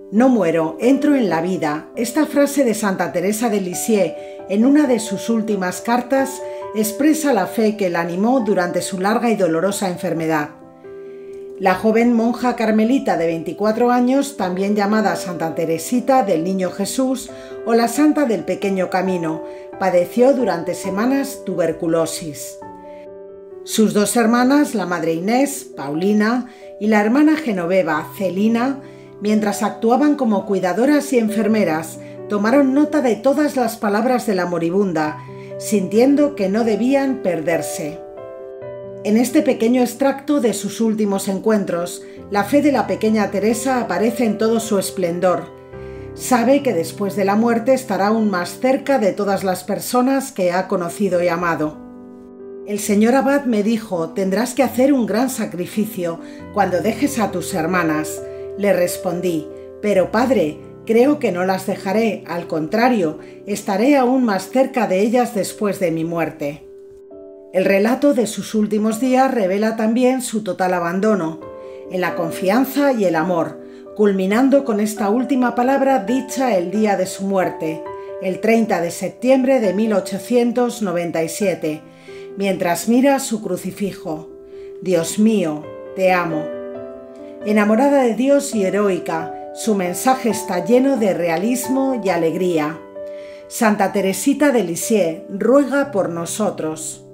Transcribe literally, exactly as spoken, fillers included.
No muero, entro en la vida. Esta frase de Santa Teresa de Lisieux, en una de sus últimas cartas, expresa la fe que la animó durante su larga y dolorosa enfermedad. La joven monja carmelita de veinticuatro años, también llamada Santa Teresita del Niño Jesús o la Santa del Pequeño Camino, padeció durante semanas tuberculosis. Sus dos hermanas, la madre Inés, Paulina, y la hermana Genoveva, Celina, mientras actuaban como cuidadoras y enfermeras, tomaron nota de todas las palabras de la moribunda, sintiendo que no debían perderse. En este pequeño extracto de sus últimos encuentros, la fe de la pequeña Teresa aparece en todo su esplendor. Sabe que después de la muerte estará aún más cerca de todas las personas que ha conocido y amado. El señor abad me dijo: «Tendrás que hacer un gran sacrificio cuando dejes a tus hermanas». Le respondí: «Pero padre, creo que no las dejaré, al contrario, estaré aún más cerca de ellas después de mi muerte». El relato de sus últimos días revela también su total abandono, en la confianza y el amor, culminando con esta última palabra dicha el día de su muerte, el treinta de septiembre de mil ochocientos noventa y siete, mientras mira su crucifijo: «Dios mío, te amo». Enamorada de Dios y heroica, su mensaje está lleno de realismo y alegría. Santa Teresita de Lisieux ruega por nosotros.